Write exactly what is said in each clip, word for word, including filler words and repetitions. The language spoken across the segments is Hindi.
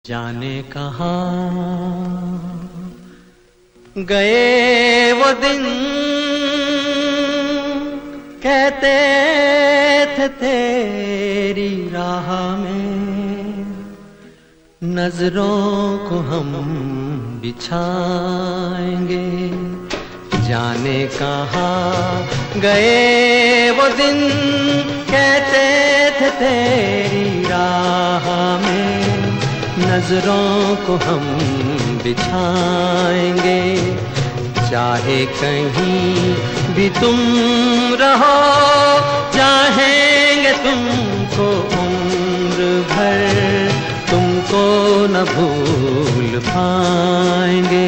जाने कहाँ गए वो दिन, कहते थे तेरी राह में नजरों को हम बिछाएंगे। जाने कहाँ गए वो दिन, कहते थे तेरी राह में नजरों को हम बिछाएंगे। चाहे कहीं भी तुम रहो, चाहेंगे तुमको उम्र भर, तुमको न भूल पाएंगे।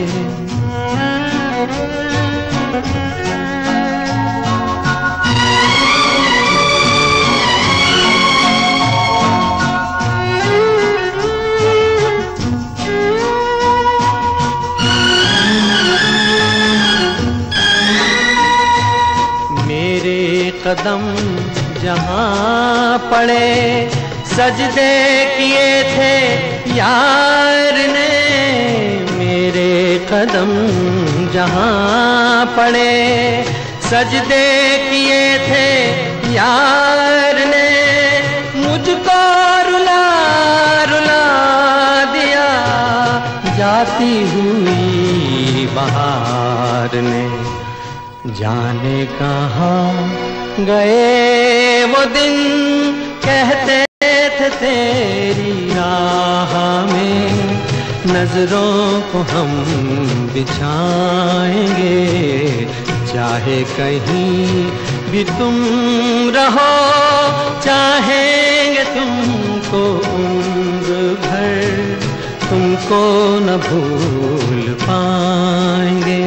कदम जहाँ पड़े सजदे किए थे यार ने, मेरे कदम जहाँ पड़े सजदे किए थे यार ने, मुझको रुला रुला दिया जाती हुई बहार ने। जाने कहाँ गए वो दिन, कहते थे तेरी राह में नजरों को हम बिछाएंगे। चाहे कहीं भी तुम रहो, चाहेंगे तुमको उम्र भर, तुमको न भूल पाएंगे।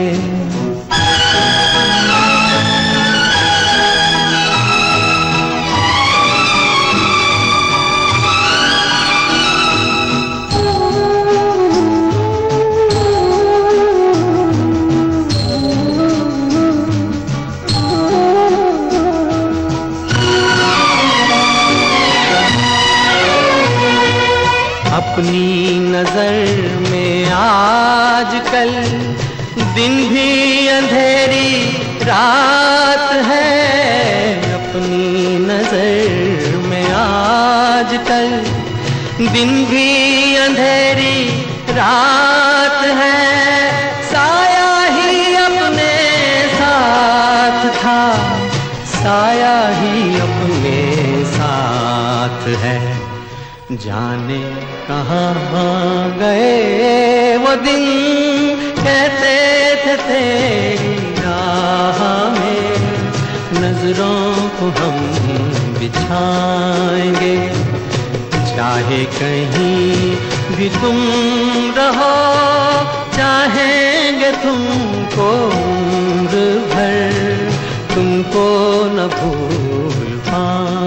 अपनी नजर में आजकल दिन भी अंधेरी रात है। अपनी नजर में आजकल दिन भी अंधेरी रात है। साया ही अपने साथ था, साया ही अपने साथ है। जाने कहाँ गए वो दिन, कहते थे तेरी राह में नजरों को हम बिछाएंगे। चाहे कहीं भी तुम रहो, चाहेंगे तुमको उम्र भर, तुमको न भूल पाएंगे।